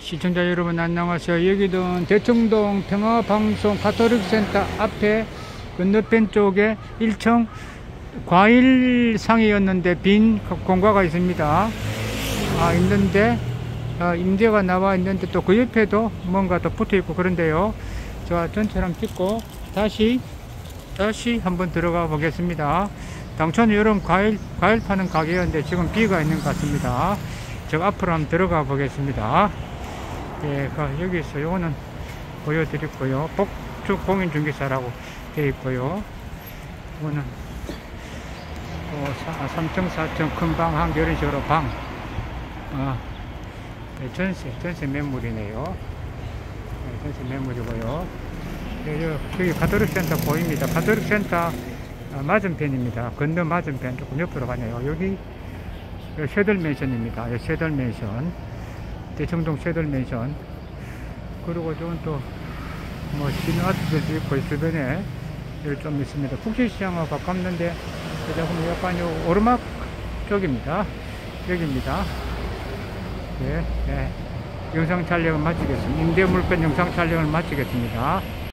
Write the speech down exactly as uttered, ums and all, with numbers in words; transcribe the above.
시청자 여러분 안녕하세요. 여기는 대청동 평화방송 가톨릭센터 앞에 건너편 쪽에 일 층 과일상이었는데 빈 공가가 있습니다. 아 있는데 아, 임대가 나와 있는데 또 그 옆에도 뭔가 더 붙어 있고 그런데요. 자, 전체랑 찍고 다시 다시 한번 들어가 보겠습니다. 당초는 이런 과일 과일 파는 가게였는데 지금 비가 있는 것 같습니다. 제가 앞으로 한번 들어가 보겠습니다. 예, 여기서 요거는 보여드렸고요. 복주 공인중개사라고 되어 있고요. 이거는 삼 층, 사 층 큰 방 한 개 이런 식으로 방. 어, 네, 전세, 전세 매물이네요. 네, 전세 매물이고요. 네, 여기 가톨릭센터 보입니다. 가톨릭센터 맞은편입니다. 건너 맞은편 조금 옆으로 가네요. 여기 쉐들맨션입니다. 쉐들맨션. 대청동 쉐들맨션. 그리고 저건 또 뭐 신아트도 있고 주변에 여기 좀 있습니다. 국제시장하고 가깝는데 조금 약간 요 오르막 쪽입니다. 여기입니다. 네, 네. 영상 촬영을 마치겠습니다. 임대물건 영상 촬영을 마치겠습니다.